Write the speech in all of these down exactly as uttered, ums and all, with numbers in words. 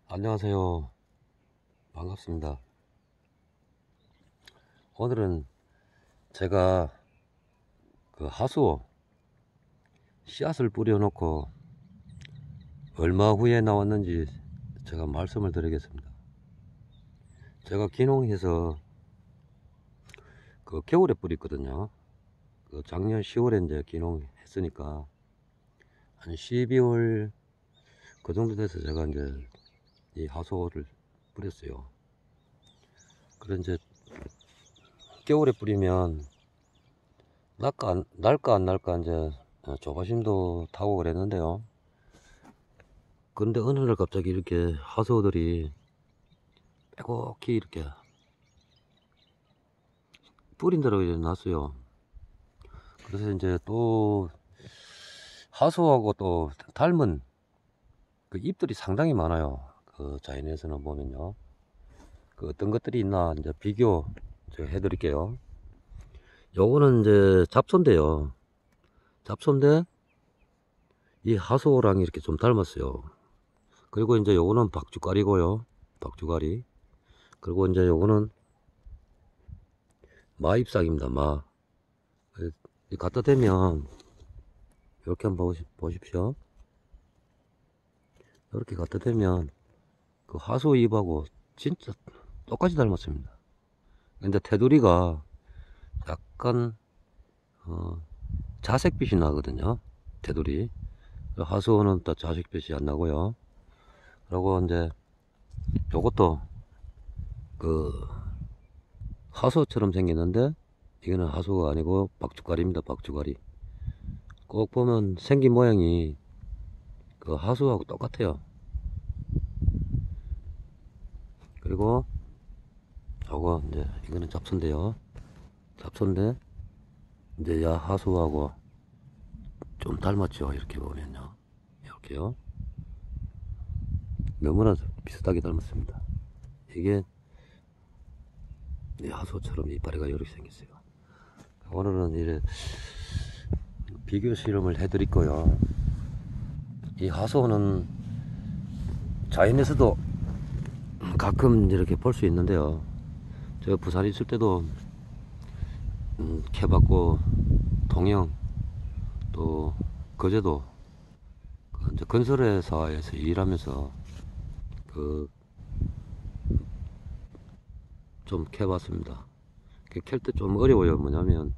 안녕하세요. 반갑습니다. 오늘은 제가 그 하수오 씨앗을 뿌려놓고 얼마 후에 나왔는지 제가 말씀을 드리겠습니다. 제가 기농해서 그 겨울에 뿌렸거든요. 그 작년 시월에 이제 기농했으니까 한 십이월 그 정도 돼서 제가 이제 이 하수오를 뿌렸어요. 그래 이제 겨울에 뿌리면 날까 안, 날까 안 날까 이제 조바심도 타고 그랬는데요. 근데 어느 날 갑자기 이렇게 하수오들이 빼곡히 이렇게 뿌린 대로 이제 났어요. 그래서 이제 또 하수오하고 또 닮은 그 잎들이 상당히 많아요. 그 자연에서는 보면요. 그 어떤 것들이 있나 이제 비교 제가 해드릴게요. 요거는 이제 잡초인데요. 잡초인데 이 하수오랑 이렇게 좀 닮았어요. 그리고 이제 요거는 박주가리고요. 박주가리. 그리고 이제 요거는 마잎싹입니다. 마. 갖다 대면 이렇게 한번 보십시오. 이렇게 갖다 대면 그 하수오 잎하고 진짜 똑같이 닮았습니다. 근데 테두리가 약간 어, 자색빛이 나거든요. 테두리. 하수오는 또 자색빛이 안 나고요. 그리고 이제 요것도 그 하수오처럼 생겼는데 이거는 하수오가 아니고 박주가리입니다. 박주가리. 꼭 보면 생긴 모양이 그 하수오하고 똑같아요. 그리고 요거 이제 이거는 잡초인데요. 잡초인데 이제 야 하수오하고 좀 닮았죠. 이렇게 보면요. 이렇게요. 너무나 비슷하게 닮았습니다. 이게 하수오처럼 이파리가 이렇게 생겼어요. 오늘은 이래 비교 실험을 해드릴 거요. 이 하수오는 자연에서도 가끔 이렇게 볼 수 있는데요. 제가 부산에 있을 때도 음, 캐봤고, 동영 또 거제도 그 이제 건설회사에서 일하면서 그 좀 캐봤습니다. 캘 때 좀 어려워요. 뭐냐면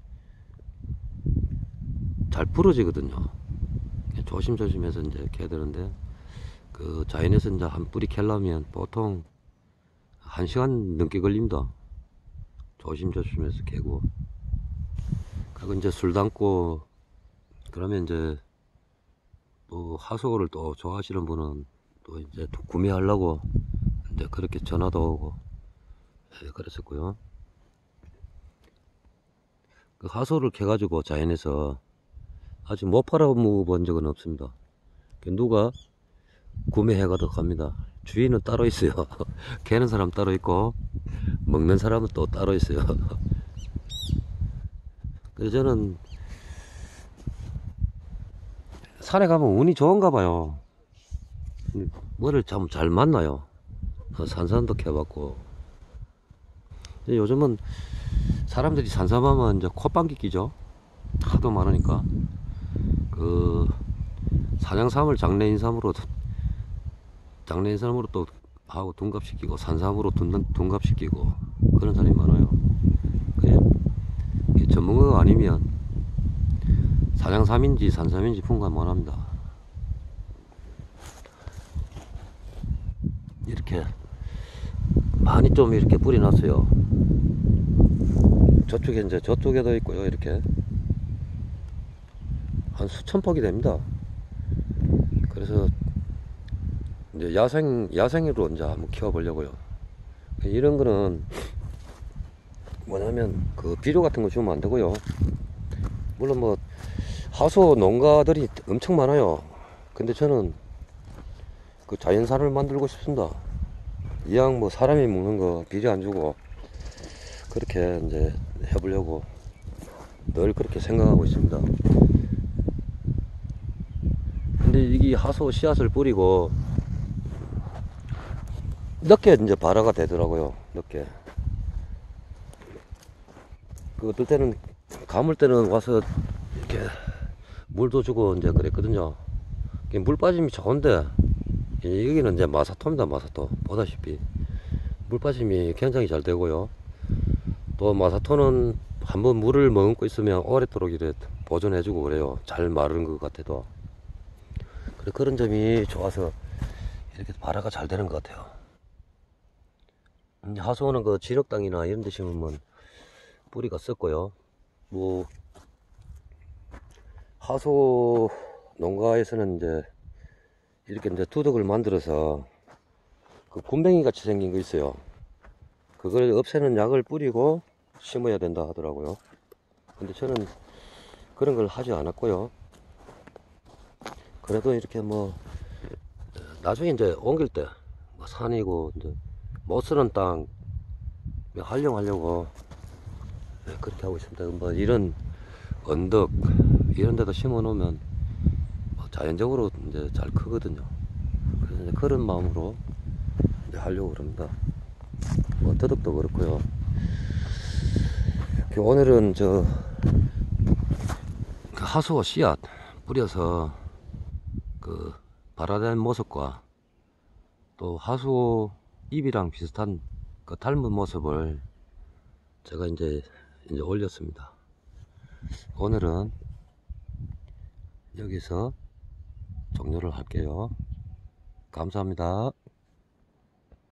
잘 부러지거든요. 조심조심해서 이제 캐야 되는데 그 자연에서 이제 한 뿌리 캐려면 보통 한 시간 넘게 걸립니다. 조심조심해서 캐고, 그리고 이제 술 담고 그러면 이제 또 하수오를 또 좋아하시는 분은 또 이제 또 구매하려고 이제 그렇게 전화도 오고, 예, 그랬었고요. 그 하수오를 캐가지고 자연에서 아직 못 팔아본 적은 없습니다. 누가 구매해가도 갑니다. 주인은 따로 있어요. 캐는 사람 따로 있고 먹는 사람은 또 따로 있어요. 그래서 저는 산에 가면 운이 좋은가 봐요. 뭐를 참 잘 만나요. 산삼도 캐봤고, 요즘은 사람들이 산삼하면 이제 콧방귀 끼죠. 하도 많으니까. 그 산양삼을 장래인삼으로 장래인삼으로 또 하고 둔갑시키고, 산삼으로 둔, 둔갑시키고 그런 사람이 많아요. 그게 전문가가 아니면 산양삼인지 산삼인지 분간 못합니다. 이렇게 많이 좀 이렇게 뿌려놨어요. 저쪽에 이제 저쪽에도 있고요. 이렇게 한 수천 폭이 됩니다. 그래서 이제 야생 야생으로 이제 한번 키워보려고요. 이런 거는 뭐냐면 그 비료 같은 거 주면 안 되고요. 물론 뭐 하수오 농가들이 엄청 많아요. 근데 저는 그 자연산을 만들고 싶습니다. 이왕 뭐 사람이 먹는 거 비료 안 주고 그렇게 이제 해보려고 늘 그렇게 생각하고 있습니다. 근데 이 하수오 씨앗을 뿌리고 늦게 이제 발화가 되더라고요. 늦게. 그 어떨 때는 가물 때는 와서 이렇게 물도 주고 이제 그랬거든요. 물 빠짐이 좋은데 여기는 이제 마사토입니다. 마사토 보다시피 물 빠짐이 굉장히 잘 되고요. 또 마사토는 한번 물을 머금고 있으면 오랫도록 이래 보존해주고 그래요. 잘 마르는 것 같아도. 그래, 그런 점이 좋아서 이렇게 발화가 잘 되는 것 같아요. 하수원은 그 진흙땅이나 이런 데 심으면 뿌리가 썩고요. 뭐 하수 농가에서는 이제 이렇게 이제 두둑을 만들어서 그 굼벵이 같이 생긴 거 있어요. 그걸 없애는 약을 뿌리고 심어야 된다 하더라고요. 근데 저는 그런 걸 하지 않았고요. 그래도 이렇게 뭐 나중에 이제 옮길 때 뭐 산이고 이제 못 쓰는 땅 활용하려고 그렇게 하고 있습니다. 뭐 이런 언덕 이런 데도 심어 놓으면 뭐 자연적으로 이제 잘 크거든요. 그래서 이제 그런 마음으로 이제 하려고 그럽니다. 뭐 더덕도 그렇고요. 오늘은 저 하수와 씨앗 뿌려서 그 발화된 모습과 또 하수 잎이랑 비슷한 그 닮은 모습을 제가 이제 이제 올렸습니다. 오늘은 여기서 종료를 할게요. 감사합니다.